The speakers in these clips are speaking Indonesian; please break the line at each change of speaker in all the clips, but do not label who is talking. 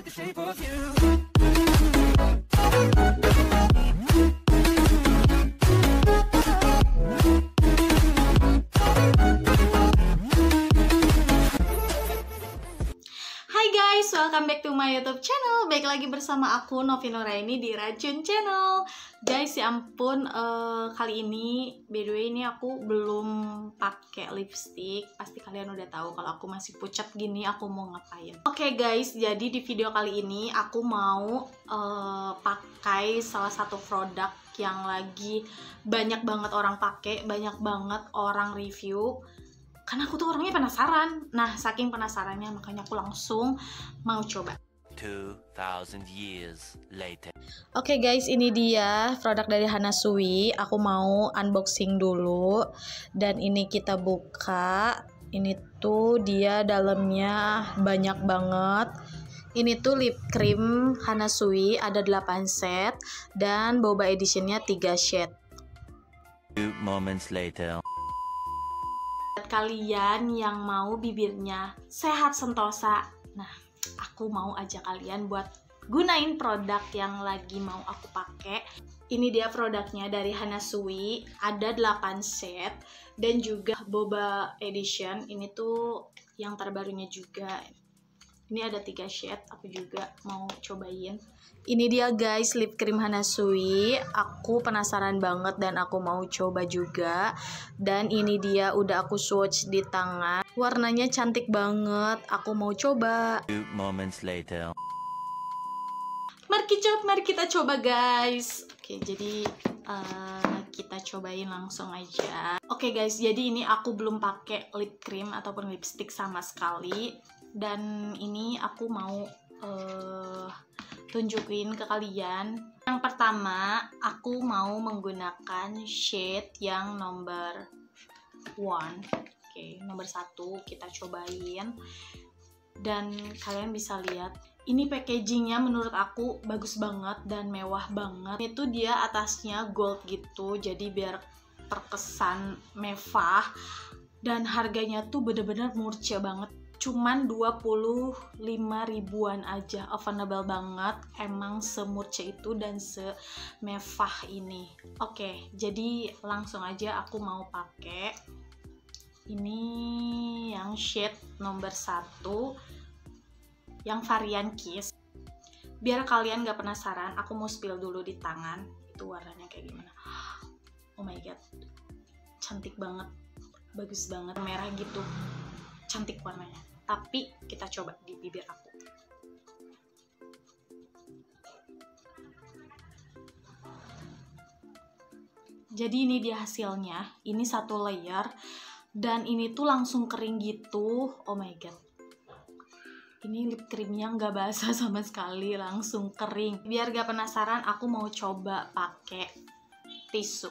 with the shape of you.
Hai guys, welcome back to my YouTube channel. Baik lagi bersama aku Novi Nuraini di Racun Channel. Guys, ya ampun, kali ini by the way ini aku belum pakai lipstick. Pasti kalian udah tahu kalau aku masih pucat gini aku mau ngapain. Oke guys, jadi di video kali ini aku mau pakai salah satu produk yang lagi banyak banget orang pakai, banyak banget orang review. Karena aku tuh orangnya penasaran. Nah, saking penasarannya makanya aku langsung mau coba.
2000 years later.
Oke guys, ini dia produk dari Hana Sui. Aku mau unboxing dulu. Dan ini kita buka. Ini tuh dia dalamnya banyak banget. Ini tuh lip cream Hana Sui, ada 8 set. Dan boba editionnya 3 shade.
2 moments later.
Kalian yang mau bibirnya sehat sentosa, nah aku mau ajak kalian buat gunain produk yang lagi mau aku pakai. Ini dia produknya dari Hana Sui, ada 8 set dan juga boba edition. Ini tuh yang terbarunya juga. Ini ada 3 shade, aku juga mau cobain. Ini dia guys, lip cream Hana Sui. Aku penasaran banget dan aku mau coba juga. Dan ini dia udah aku swatch di tangan. Warnanya cantik banget. Aku mau coba.
2 moments later.
Mari kita coba guys. Oke, jadi kita cobain langsung aja. Oke guys, jadi ini aku belum pakai lip cream ataupun lipstick sama sekali. Dan ini aku mau tunjukin ke kalian. Yang pertama, aku mau menggunakan shade yang nomor 1. Oke, nomor 1 kita cobain. Dan kalian bisa lihat, ini packagingnya menurut aku bagus banget dan mewah banget. Itu dia atasnya gold gitu, jadi biar terkesan mewah. Dan harganya tuh bener-bener murah banget. Cuman 25 ribuan aja, affordable banget. Emang semurce itu dan semewah ini. Oke, jadi langsung aja aku mau pakai ini yang shade nomor 1 yang varian Kiss. Biar kalian gak penasaran, aku mau spill dulu di tangan itu warnanya kayak gimana. Oh my god, cantik banget, bagus banget, merah gitu, cantik warnanya. Tapi kita coba di bibir aku. Jadi ini dia hasilnya. Ini 1 layer. Dan ini tuh langsung kering gitu. Oh my god. Ini lip creamnya nggak basah sama sekali. Langsung kering. Biar gak penasaran, aku mau coba pakai tisu.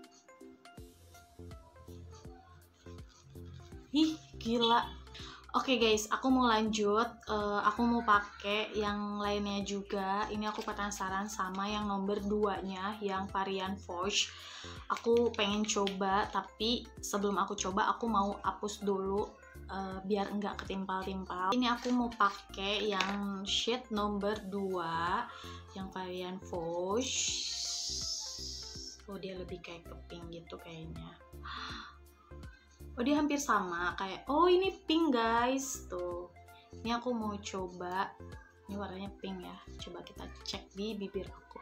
Ih, gila. Oke guys, aku mau lanjut. Aku mau pakai yang lainnya juga. Ini aku penasaran sama yang nomor 2-nya, yang varian Foch. Aku pengen coba, tapi sebelum aku coba, aku mau hapus dulu biar enggak ketimpal-timpal. Ini aku mau pakai yang shade nomor 2, yang varian Foch. Oh, dia lebih kayak ke pink gitu kayaknya. Oh, dia hampir sama kayak, oh ini pink guys, tuh. Ini aku mau coba, ini warnanya pink ya. Coba kita cek di bibir aku.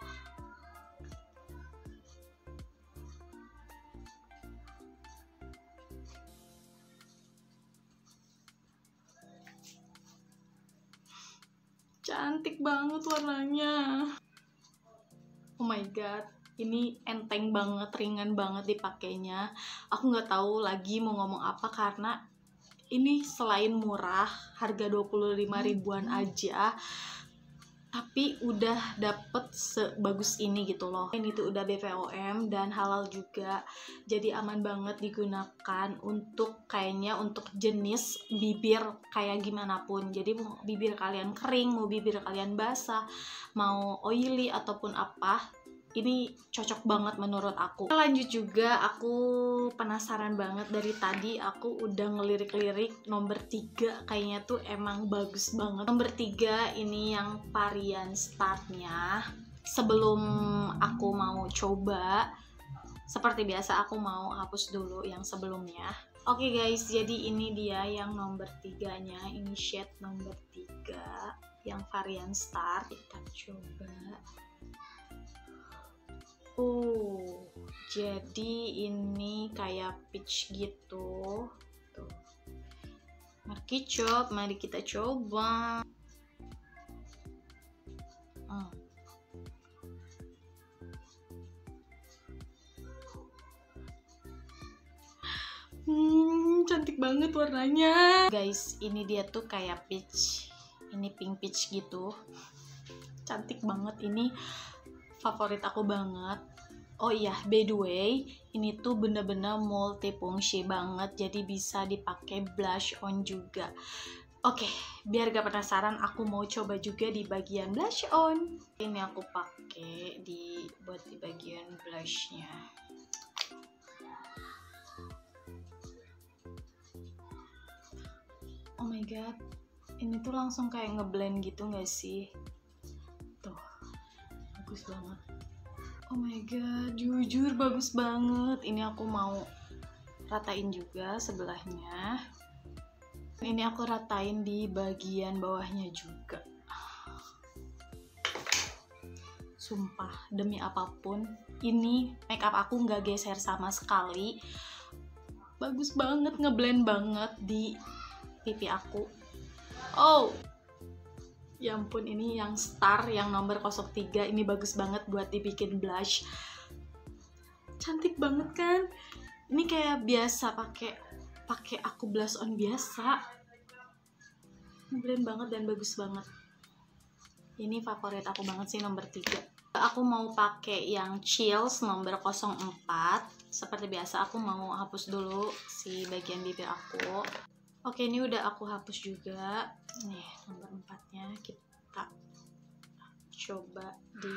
Cantik banget warnanya. Oh my god. Ini enteng banget, ringan banget dipakainya. Aku nggak tahu lagi mau ngomong apa karena ini selain murah, harga 25 ribuan aja, tapi udah dapet sebagus ini gitu loh. Ini tuh udah BPOM dan halal juga, jadi aman banget digunakan untuk kayaknya untuk jenis bibir kayak gimana pun. Jadi mau bibir kalian kering, mau bibir kalian basah, mau oily ataupun apa, Ini cocok banget menurut aku. Lanjut juga, aku penasaran banget. Dari tadi aku udah ngelirik-lirik nomor 3, kayaknya tuh emang bagus banget. Nomor 3 ini yang varian startnya. Sebelum aku mau coba, seperti biasa aku mau hapus dulu yang sebelumnya. Oke guys, jadi ini dia yang nomor 3-nya. Ini shade nomor 3 yang varian start. Kita coba. Oh, jadi ini kayak peach gitu. Tuh. Markicop, mari kita coba. Cantik banget warnanya. Guys, ini dia tuh kayak peach. Ini pink peach gitu. Cantik banget, ini favorit aku banget. Oh iya, by the way, ini tuh bener-bener multifungsi banget, jadi bisa dipakai blush on juga. Oke, biar gak penasaran, aku mau coba juga di bagian blush on. Ini aku pakai buat di bagian blushnya. Oh my god, ini tuh langsung kayak ngeblend gitu gak sih? Tuh, bagus banget. Oh my god, jujur bagus banget. Ini aku mau ratain juga sebelahnya. Ini aku ratain di bagian bawahnya juga. Sumpah, demi apapun, ini makeup aku nggak geser sama sekali. Bagus banget, ngeblend banget di pipi aku. Oh, ya ampun, ini yang star, yang nomor 03, ini bagus banget buat dibikin blush. Cantik banget kan? Ini kayak biasa pakai aku blush on biasa. Blend banget dan bagus banget. Ini favorit aku banget sih nomor 3. Aku mau pakai yang Chills nomor 04. Seperti biasa aku mau hapus dulu si bagian bibir aku. Oke, ini udah aku hapus juga. Nih, nomor 4-nya kita coba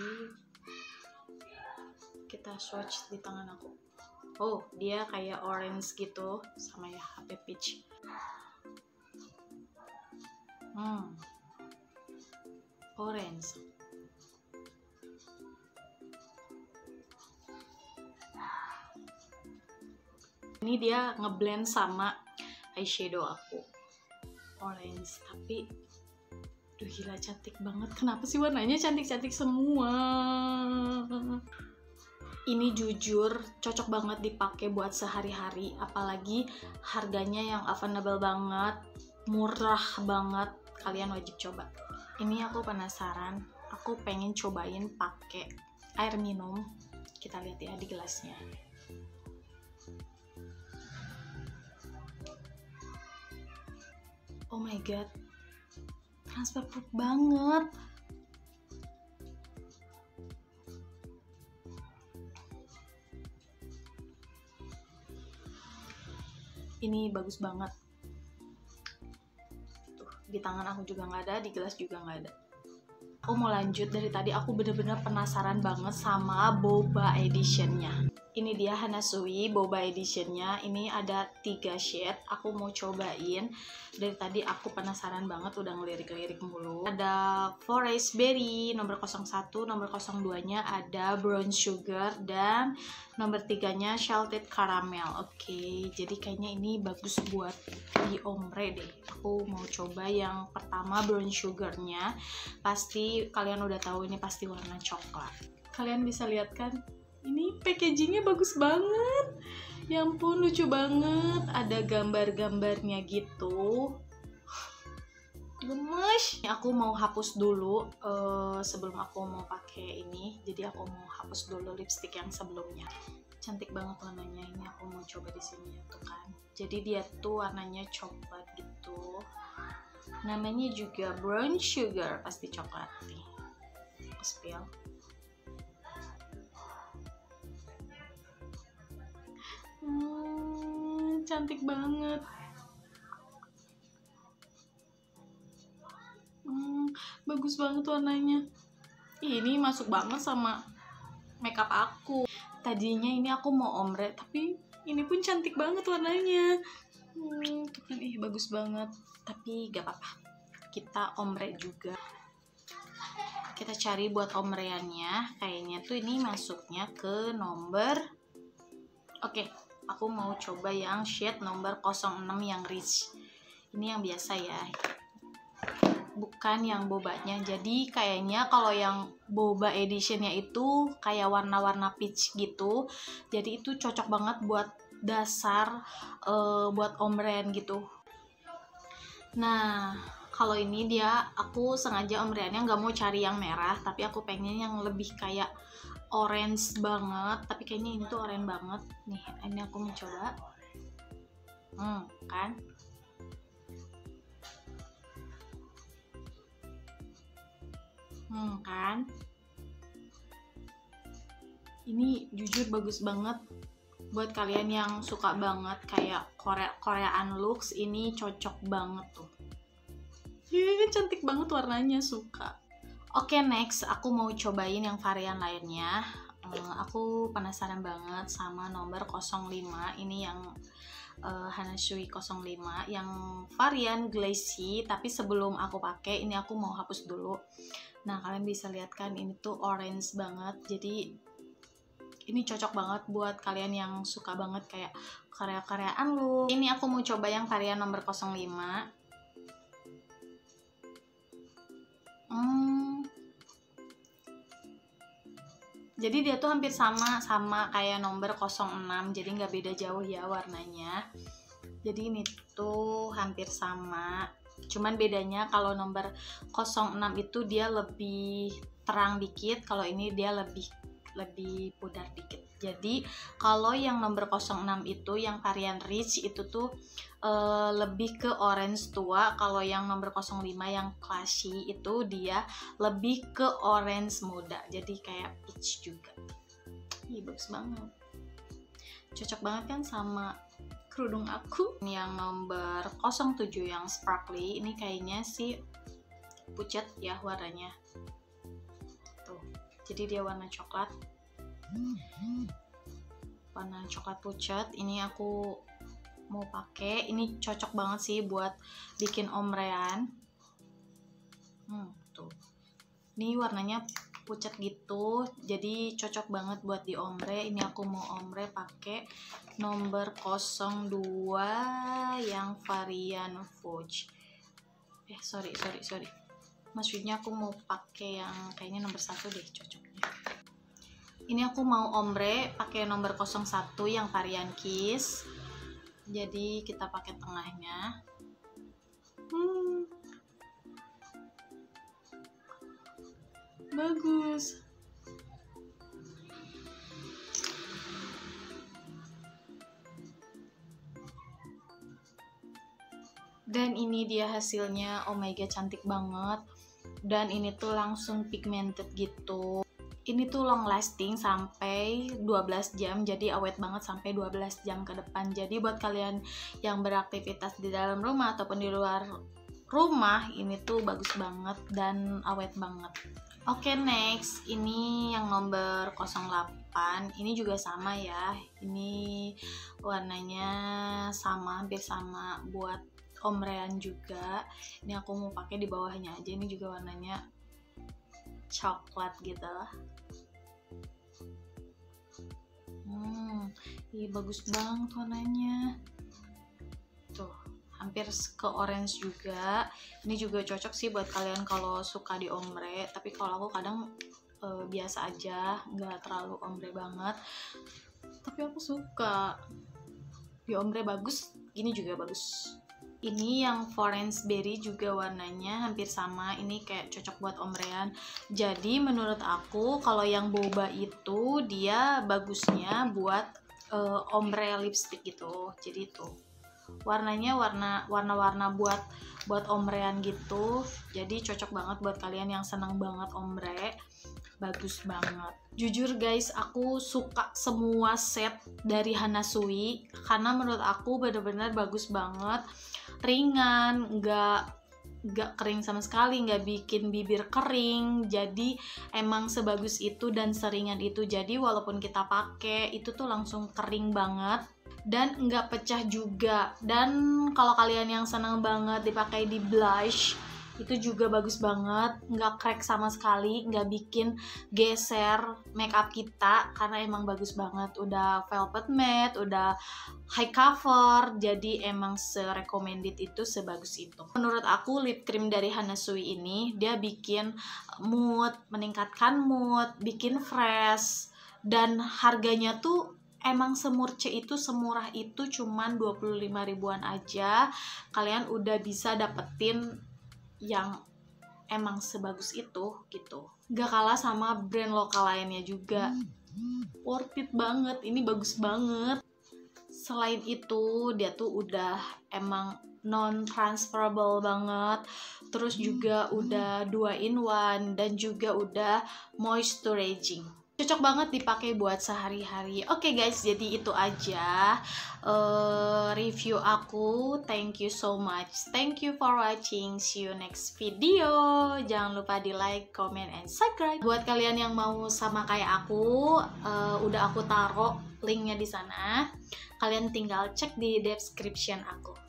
kita swatch di tangan aku. Oh, dia kayak orange gitu sama ya HP peach. Orange. Ini dia ngeblend sama eyeshadow aku, orange, tapi duh gila cantik banget. Kenapa sih warnanya cantik-cantik semua? Ini jujur cocok banget dipakai buat sehari-hari, apalagi harganya yang affordable banget, murah banget. Kalian wajib coba. Ini aku penasaran, aku pengen cobain pakai air minum. Kita lihat ya di gelasnya. Oh my god, transfer proof banget. Ini bagus banget. Tuh, di tangan aku juga nggak ada, di gelas juga nggak ada. Aku mau lanjut. Dari tadi aku bener-bener penasaran banget sama boba editionnya. Ini dia Hanasui boba editionnya. Ini ada 3 shade. Aku mau cobain. Dari tadi aku penasaran banget, udah ngelirik-lirik mulu. Ada Forest Berry nomor 01, nomor 02-nya ada Brown Sugar, dan nomor 3-nya Salted Caramel. Oke, jadi kayaknya ini bagus buat di ombre deh. Aku mau coba yang pertama Brown Sugar-nya. Pasti kalian udah tahu ini pasti warna coklat. Kalian bisa lihat kan? Ini packagingnya bagus banget. Ya ampun, lucu banget. Ada gambar-gambarnya gitu. Gemes. Aku mau hapus dulu sebelum aku mau pakai ini. Jadi aku mau hapus dulu lipstick yang sebelumnya. Cantik banget warnanya. Ini aku mau coba di sini tuh kan. Jadi dia tuh warnanya coklat gitu. Namanya juga Brown Sugar, pasti coklat nih. Aku spill. Cantik banget. Bagus banget warnanya. Ini masuk banget sama makeup aku. Tadinya ini aku mau ombre, tapi ini pun cantik banget warnanya. Tuh kan, bagus banget. Tapi gak apa-apa, kita ombre juga. Kita cari buat ombreannya. Kayaknya tuh ini masuknya ke nomor. Oke, aku mau coba yang shade nomor 06 yang rich. Ini yang biasa ya, bukan yang bobanya. Jadi kayaknya kalau yang boba editionnya itu kayak warna-warna peach gitu. Jadi itu cocok banget buat dasar buat ombrean gitu. Nah, kalau ini aku sengaja ombreannya nggak mau cari yang merah, tapi aku pengen yang lebih kayak orange banget. Tapi kayaknya ini tuh orange banget. Nih, ini aku mau coba. Kan? Kan? Ini jujur bagus banget. Buat kalian yang suka banget kayak Koreaan looks, ini cocok banget tuh. Cantik banget warnanya, suka. Oke, next aku mau cobain yang varian lainnya. Aku penasaran banget sama nomor 05. Ini yang Hanasui 05 yang varian glassy, tapi sebelum aku pakai ini aku mau hapus dulu. Nah, kalian bisa lihat kan ini tuh orange banget. Jadi ini cocok banget buat kalian yang suka banget kayak karya-karyaan look. Ini aku mau coba yang varian nomor 05. Jadi dia tuh hampir sama kayak nomor 06, jadi nggak beda jauh ya warnanya. Jadi ini tuh hampir sama, cuman bedanya kalau nomor 06 itu dia lebih terang dikit, kalau ini dia lebih pudar dikit. Jadi kalau yang nomor 06 itu yang varian rich itu tuh lebih ke orange tua. Kalau yang nomor 05 yang classy itu dia lebih ke orange muda, jadi kayak peach juga. Bagus banget, cocok banget kan sama kerudung aku. Yang nomor 07 yang sparkly ini kayaknya sih pucat ya warnanya tuh, jadi dia warna coklat pucat. Ini aku mau pakai, ini cocok banget sih buat bikin ombrean. Tuh, ini warnanya pucat gitu, jadi cocok banget buat di ombre. Ini aku mau ombre pakai nomor 02 yang varian Vogue. Sorry, maksudnya aku mau pakai yang kayaknya nomor 1 deh cocoknya. Ini aku mau ombre pakai nomor 01 yang varian Kiss. Jadi kita pakai tengahnya. Bagus. Dan ini dia hasilnya. Oh my god, cantik banget. Dan ini tuh langsung pigmented gitu. Ini tuh long lasting sampai 12 jam, jadi awet banget sampai 12 jam ke depan. Jadi buat kalian yang beraktivitas di dalam rumah ataupun di luar rumah, ini tuh bagus banget dan awet banget. Oke, next ini yang nomor 08. Ini juga sama ya, ini warnanya sama, hampir sama buat ombrean juga. Ini aku mau pakai di bawahnya aja, ini juga warnanya coklat gitu. Bagus banget warnanya tuh, hampir ke orange juga. Ini juga cocok sih buat kalian kalau suka di ombre, tapi kalau aku kadang biasa aja, nggak terlalu ombre banget, tapi aku suka di ombre. Bagus, ini juga bagus. Ini yang Florence Berry juga warnanya hampir sama, ini kayak cocok buat ombrean. Jadi menurut aku kalau yang boba itu dia bagusnya buat ombre lipstick gitu. Jadi tuh warnanya warna-warna buat ombrean gitu. Jadi cocok banget buat kalian yang senang banget ombre. Bagus banget. Jujur guys, aku suka semua set dari Hanasui karena menurut aku bener-bener bagus banget. Ringan, nggak gak kering sama sekali, gak bikin bibir kering. Jadi emang sebagus itu dan seringan itu. Jadi walaupun kita pakai itu tuh langsung kering banget dan nggak pecah juga. Dan kalau kalian yang senang banget dipakai di blush, itu juga bagus banget, nggak crack sama sekali, nggak bikin geser makeup kita, karena emang bagus banget. Udah velvet matte, udah high cover, jadi emang recommended itu, sebagus itu. Menurut aku lip cream dari Hana Sui ini, dia bikin mood, meningkatkan mood, bikin fresh, dan harganya tuh emang semurce itu, semurah itu, cuman 25 ribuan aja. Kalian udah bisa dapetin yang emang sebagus itu gitu. Gak kalah sama brand lokal lainnya juga. Worth it banget, ini bagus banget. Selain itu, dia tuh udah emang non-transferable banget. Terus juga udah 2-in-1 dan juga udah moisturizing. Cocok banget dipakai buat sehari-hari. Oke guys, jadi itu aja review aku. Thank you so much. Thank you for watching. See you next video. Jangan lupa di like, comment, and subscribe. Buat kalian yang mau sama kayak aku, udah aku taruh linknya di sana. Kalian tinggal cek di description aku.